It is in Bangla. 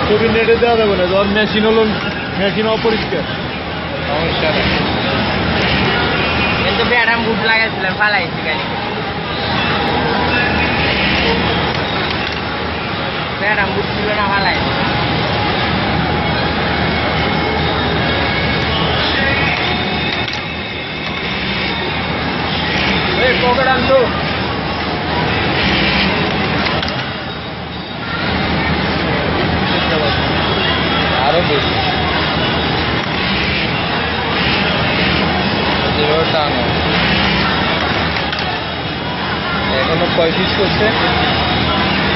ছবি নেটে দেওয়া যাবে না, ধর মেশিন হলো মেশিন অপরিষ্কার, সমস্যা নেই। কিন্তু ব্যাটাম বুট লাগাইছিলাম ফালাইছি গাড়ি, ব্যাটাম বুট ছিল না ফালাই। পকেট আনছো আরো বেশি টানো, এখনো 35 করছে।